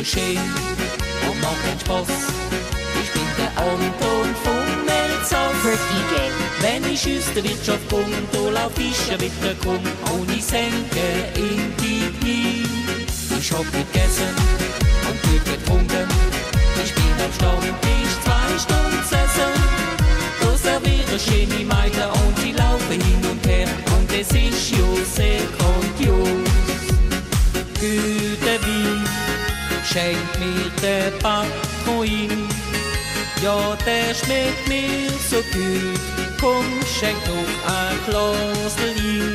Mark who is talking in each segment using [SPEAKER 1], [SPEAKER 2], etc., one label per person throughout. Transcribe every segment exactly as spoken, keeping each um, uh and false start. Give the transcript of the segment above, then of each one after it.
[SPEAKER 1] so schön und macht den Spaß. Ich bin der Anton vom Elsass.
[SPEAKER 2] D J.
[SPEAKER 1] Wenn ich aus der Wirtschaft komm, da lauf ich ja wieder krumm und ich senke in die Knie. Ich hab gegessen und gut getrunken. Ich bin am Stammtisch zwei Stunden gesessen. Da serviere schöne Mädchen und sie laufen hin und her. Und es ist ja sehr grandios. Güte Wein schenkt mir der Patron. Ja, der schmeckt mir so gut. Komm, schenk noch ein Glas Wein.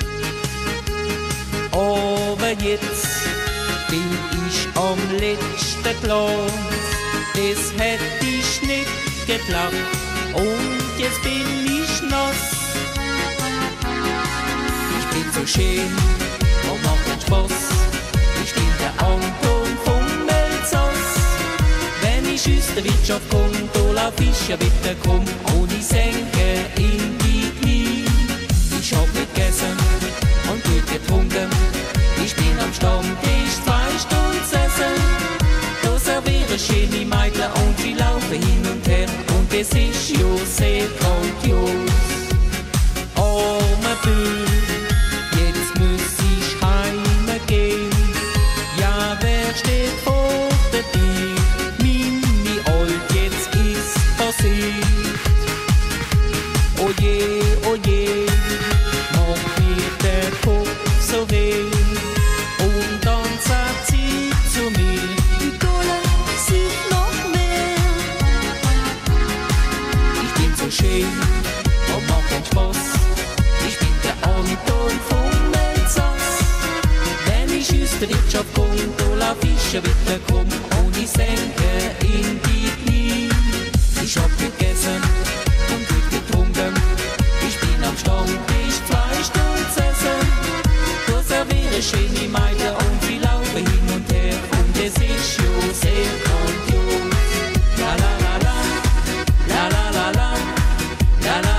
[SPEAKER 1] Aber jetzt bin ich am letzten Glas. Das hätt ich nicht geglaubt. Und jetzt bin ich nass. Ich bin so schön und macht den Spaß. Ich bin der Anton vom Elsass. Wenn ich aus der Wirtschaft komm, da lauf ich ja wieder krumm und ich senke in die Knie. Ich hab gegessen und gut getrunken. Ich bin am Stammtisch zwei Stunden gesessen. Da serviere schöne Mädchen und sie laufen hin und her. Und es ist ja sehr grandios. Arme Böll, jetzt muss ich heimgehen. Ja, wer steht vor der Tür? Mini Alt, jetzt ist passiert. Oh je, oh je, macht mir der Kopf so weh. Und dann sagt sie zu mir: die Kohle sieht noch mehr. Ich bin so schön und macht den Spaß. Ich bin der Anton vom Elsass. Wenn ich aus der Wirtschaft komm, da lauf ich ja wieder krumm und ich senke in die Knie. Ich hab gegessen und gut getrunken. Ich bin am Stammtisch zwei Stunden gesessen. Da serviere schöne Mädchen und sie laufen hin und her. Und es ist ja sehr grandios. La la la la, la la la la, la la.